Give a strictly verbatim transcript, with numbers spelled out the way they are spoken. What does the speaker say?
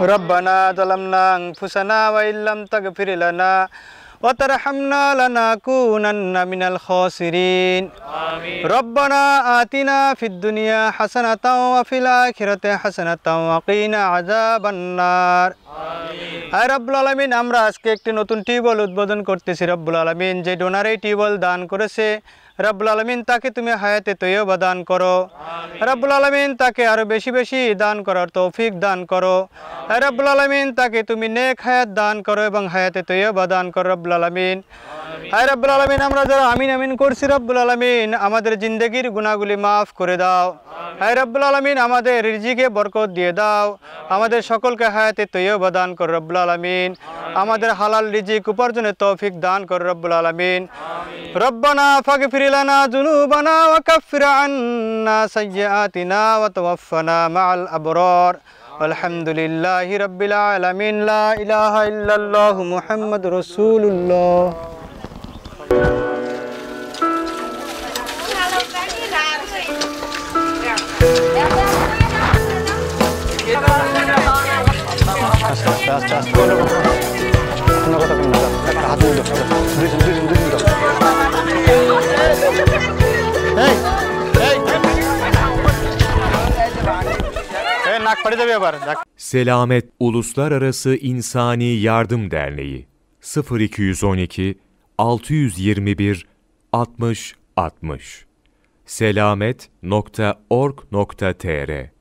ربنا ظلمنا أنفسنا وإن لم تغفر لنا وترحمنا لنكونن من الخاسرين ربنا آتنا في الدنيا حسنة وفي الآخرة حسنة وقنا عذاب النار আয় রব্বুল আলামিন আমরা আজকে একটি নতুন টিউবওয়েল উদ্বোধন করতেছি রব্বুল আলামিন যে ডোনার এই টিউবওয়েল দান করেছে রব্বুল আলামিন তাকে তুমি হায়াতে তৈয়বা দান করো রব্বুল আলামিন তাকে আরো বেশি বেশি দান করার তৌফিক দান করো আয় রব্বুল আলামিন তাকে তুমি নেক হায়াত দান করো এবং হায়াতে তৈয়বা দান করো রব্বুল আলামিন আয় রব্বুল আলামিন আমরা যারা আমিন আমিন করছি রব্বুল আলামিন আমাদের জিন্দেগির গুনাহগুলি মাফ করে দাও আয় রব্বুল আলামিন আমাদের রিজিকে বরকত দিয়ে দাও আমাদের সকলকে হায়াতে তৈয়বা দান করো রব্বুল আলামিন আমাদের হালাল রিজিক উপার্জনের তৌফিক দান করো রব্বুল আলামিন রব্বানা ফাগফির লানা যুনুবানা ওয়া কাফির আন্না সাইয়্যাতিনা ওয়া তাওয়াফানা মাআল আবরার আলহামদুলিল্লাহি রাব্বিল আলামিন লা ইলাহা ইল্লাল্লাহু মুহাম্মাদুর রাসূলুল্লাহ আস্তে আস্তে আস্তে কোনো কথা বলুন না একটা হাত দিয়ে দাও দুইজন দুইজন দুইজন দাও এই এই এই nak pari da bir var. Selamet Uluslararası İnsani Yardım Derneği sıfır iki yüz on iki altı yüz yirmi bir altmış altmış selamet nokta org nokta tr